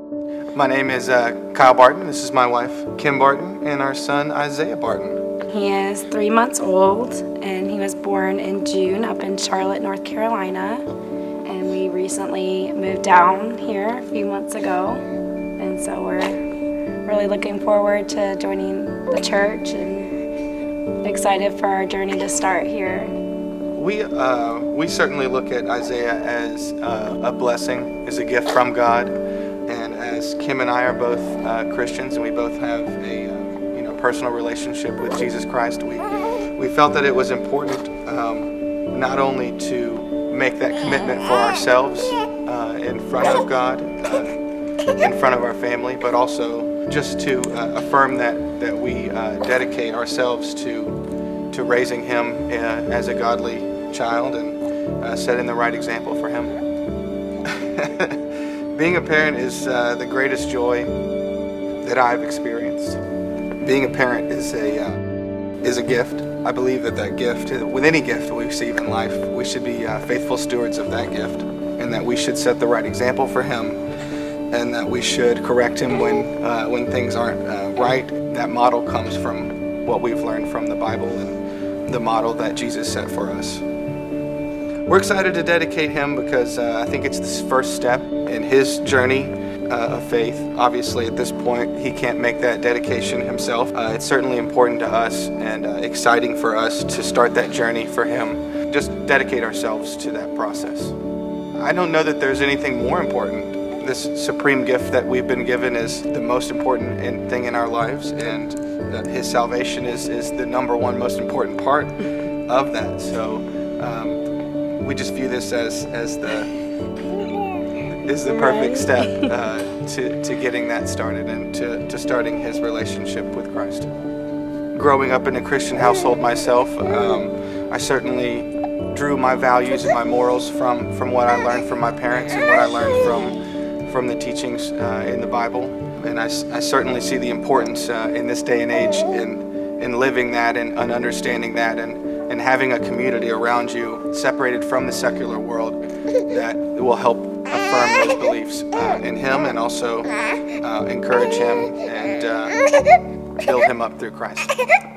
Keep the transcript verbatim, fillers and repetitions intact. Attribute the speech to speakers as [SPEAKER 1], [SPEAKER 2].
[SPEAKER 1] My name is uh, Kyle Barton. This is my wife, Kim Barton, and our son, Isaiah Barton.
[SPEAKER 2] He is three months old, and he was born in June up in Charlotte, North Carolina. And we recently moved down here a few months ago, and so we're really looking forward to joining the church and excited for our journey to start here.
[SPEAKER 1] We, uh, we certainly look at Isaiah as uh, a blessing, as a gift from God. And as Kim and I are both uh, Christians, and we both have a uh, you know personal relationship with Jesus Christ, we we felt that it was important um, not only to make that commitment for ourselves uh, in front of God, uh, in front of our family, but also just to uh, affirm that that we uh, dedicate ourselves to to raising him uh, as a godly child and uh, setting the right example for him. Being a parent is uh, the greatest joy that I've experienced. Being a parent is a uh, is a gift. I believe that that gift, with any gift we receive in life, we should be uh, faithful stewards of that gift, and that we should set the right example for him, and that we should correct him when uh, when things aren't uh, right. That model comes from what we've learned from the Bible and the model that Jesus set for us. We're excited to dedicate him because uh, I think it's this first step in his journey uh, of faith. Obviously, at this point, he can't make that dedication himself. Uh, it's certainly important to us and uh, exciting for us to start that journey for him. Just dedicate ourselves to that process. I don't know that there's anything more important. This supreme gift that we've been given is the most important in, thing in our lives, and uh, his salvation is, is the number one most important part of that. So. Um, We just view this as as the is the perfect step uh, to to getting that started and to to starting his relationship with Christ. Growing up in a Christian household myself, um, I certainly drew my values and my morals from from what I learned from my parents and what I learned from from the teachings uh, in the Bible. And I, I certainly see the importance uh, in this day and age in in living that and, and understanding that and. and having a community around you separated from the secular world that will help affirm those beliefs uh, in him and also uh, encourage him and uh, build him up through Christ.